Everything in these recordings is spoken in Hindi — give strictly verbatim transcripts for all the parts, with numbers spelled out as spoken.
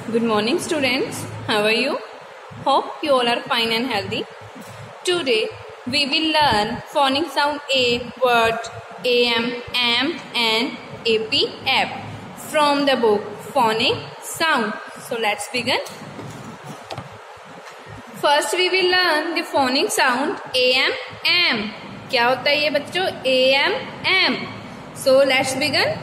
Good morning, students. How are you? Hope you all are fine and healthy. Today we will learn phonic sound A, word, am, am and ap, ap from the book Phonic Sound. So let's begin. First we will learn the phonic sound am, am. क्या होता है ये बच्चों? am, am. So let's begin.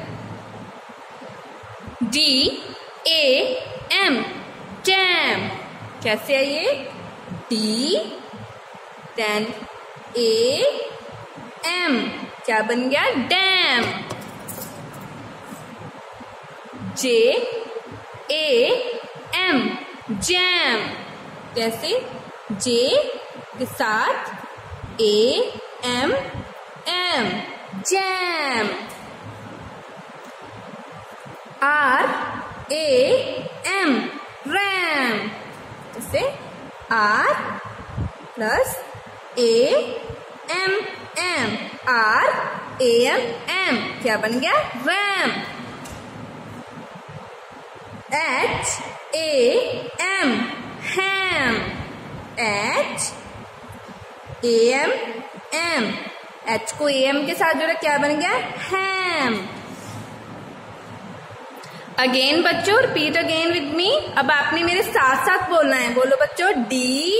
D, A, M, dam. कैसे है ये? D, then A, M. क्या बन गया? Dam. J, A, M, jam. कैसे? J के साथ A, M, M, jam. R, A, M, ram. जैसे R plus A, M, M. R, A, M, M. क्या बन गया? ram. H, A, M, ham. H, A, M, M. H को A, M के साथ जोड़ा, क्या बन गया? ham. अगेन बच्चों, रिपीट अगेन विद मी. अब आपने मेरे साथ साथ बोलना है. बोलो बच्चों. D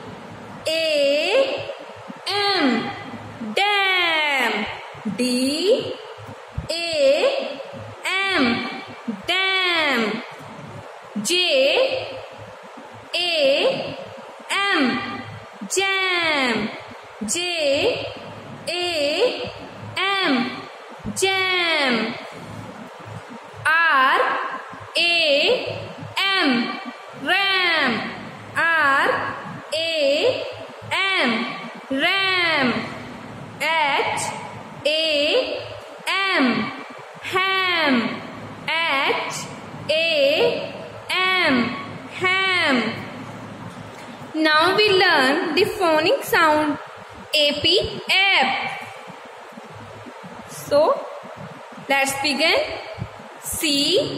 A M, dam. D A M, dam. J A M, jam. J A M, jam. R, A, M, ram. R, A, M, ram. H, A, M, ham. H, A, M, ham. Now we learn the phonic sound ap, ap. So let's begin. C,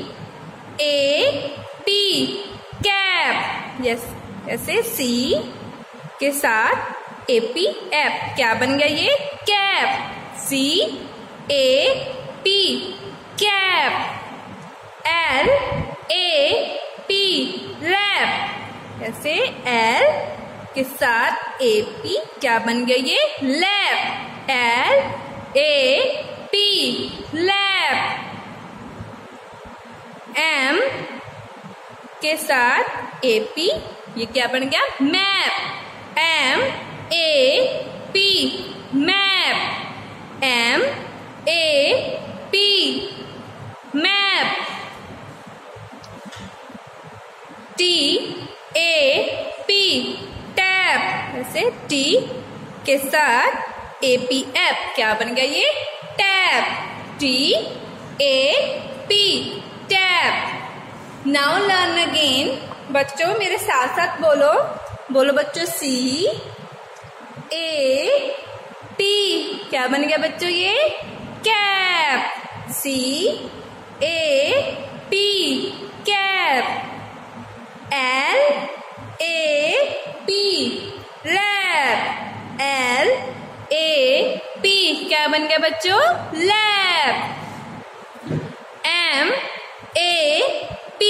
A, P, cap. Yes, ऐसे C के साथ A, P, F. क्या बन गया ये? Cap. C, A, P, cap. L, A, P, lap. ऐसे L के साथ A, P. क्या बन गया ये? lap. L, A, P, lap. M के साथ A, P. ये क्या बन गया? Map. M, A, P, map. M, A, P, map. T, A, P, tap. जैसे T के साथ A, P, F. क्या बन गया ये? Tap. T, A, P, tap. Now learn again. बच्चों मेरे साथ साथ बोलो. बोलो बच्चों. C, A, P. क्या बन गया बच्चों ये? Cap. C, A, P, cap. L, A, P, lap. L, A, P. क्या बन गया बच्चों? Lap. M, A, P,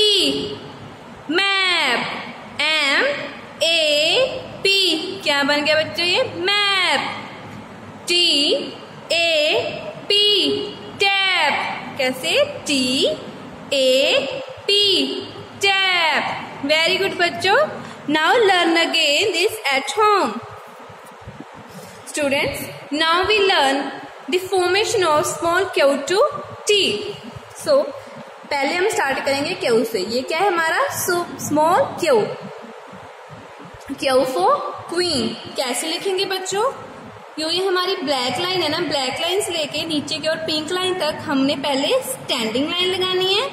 map. M, A, P. क्या बन गया बच्चों ये? Map. T, A, P, tap. कैसे? T, A, P, tap. Very good बच्चों. Now learn again this at home. Students, now we learn the formation of small q to T. So पहले हम स्टार्ट करेंगे क्यू से. ये क्या है हमारा? Small Q. Q for queen. कैसे लिखेंगे बच्चों? यो ये हमारी ब्लैक लाइन है ना. ब्लैक लाइन से लेके नीचे की ओर पिंक लाइन तक हमने पहले स्टैंडिंग लाइन लगानी है.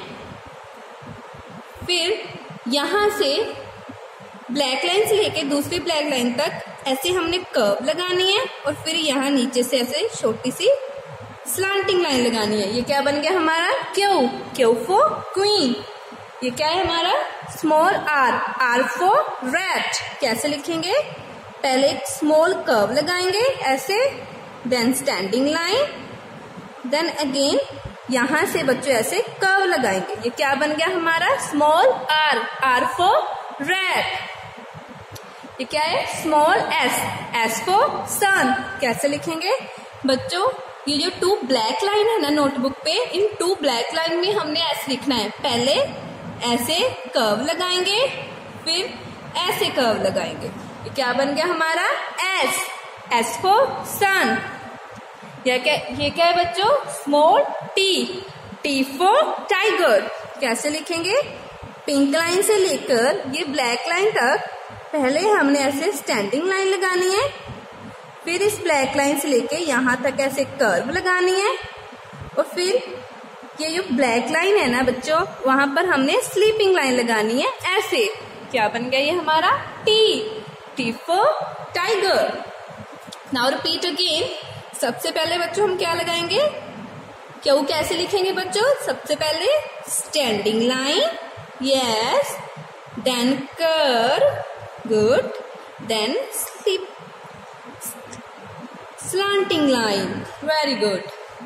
फिर यहां से ब्लैक लाइन से लेके दूसरी ब्लैक लाइन तक ऐसे हमने कर्व लगानी है. और फिर यहाँ नीचे से ऐसे छोटी सी स्लांटिंग लाइन लगानी है। ये क्या बन गया हमारा क्यू, क्यू फॉर क्वीन। ये क्या है हमारा small R, R for rat. कैसे लिखेंगे, पहले एक स्मॉल कर्व लगाएंगे ऐसे, then standing line, then again यहां से बच्चों ऐसे कर्व लगाएंगे। ये क्या बन गया हमारा small R, R for rat. ये क्या है small S, S for sun. कैसे लिखेंगे बच्चों, ये जो टू ब्लैक लाइन है ना नोटबुक पे, इन टू ब्लैक लाइन में हमने ऐसे लिखना है, पहले ऐसे कर्व लगाएंगे, फिर ऐसे कर्व लगाएंगे। ये क्या बन गया हमारा एस, एस फॉर सन। ये क्या ये क्या है बच्चों small T, T for tiger. कैसे लिखेंगे, पिंक लाइन से लेकर ये ब्लैक लाइन तक पहले हमने ऐसे स्टैंडिंग लाइन लगानी है, फिर इस ब्लैक लाइन से लेके यहाँ तक ऐसे कर्व लगानी है, और फिर ये जो ब्लैक लाइन है ना बच्चों वहां पर हमने स्लीपिंग लाइन लगानी है ऐसे। क्या बन गया ये हमारा T, T for tiger. Now repeat again. सबसे पहले बच्चों हम क्या लगाएंगे, क्यों कैसे लिखेंगे बच्चों, सबसे पहले standing line, yes, then curve, good, then sleep slanting line, very good.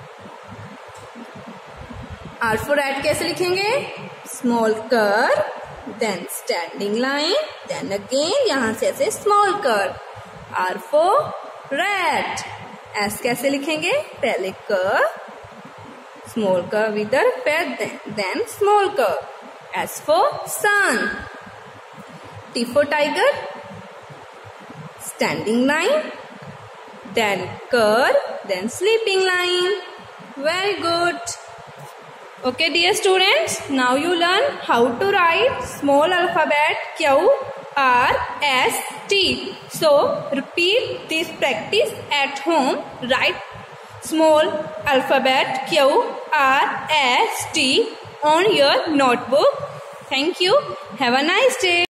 R for rat कैसे लिखेंगे, small curve, then standing line, then again यहां से ऐसे small curve, R for rat. S कैसे लिखेंगे, पहले कर्व, स्मॉल कर्व इधर, फिर then small curve, S for sun. T for tiger, standing line, then curve, then sleeping line. Very good. Okay dear students, now you learn how to write small alphabet Q, R, S, T. So repeat this practice at home. Write small alphabet Q, R, S, T on your notebook. Thank you. Have a nice day.